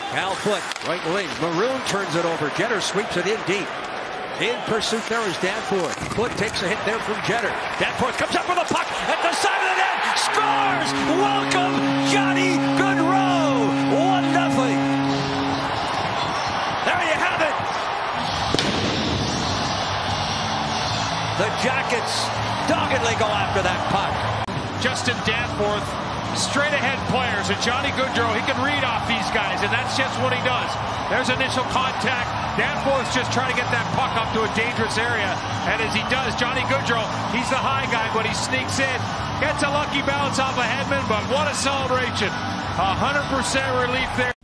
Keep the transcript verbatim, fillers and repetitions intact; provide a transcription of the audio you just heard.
Cal Foot, right wing. Maroon turns it over. Jeter sweeps it in deep. In pursuit there is Danforth. Foot takes a hit there from Jeter. Danforth comes up with a puck at the side of the net. Scores! Welcome, Johnny Gaudreau. One nothing. There you have it. The Jackets doggedly go after that puck. Justin Danforth, straight ahead players, and Johnny Gaudreau, he can read off these guys, and that's just what he does. There's initial contact. Danforth's just trying to get that puck up to a dangerous area, and as he does, Johnny Gaudreau, he's the high guy, but he sneaks in, gets a lucky bounce off of Hedman, but what a celebration. one hundred percent relief there.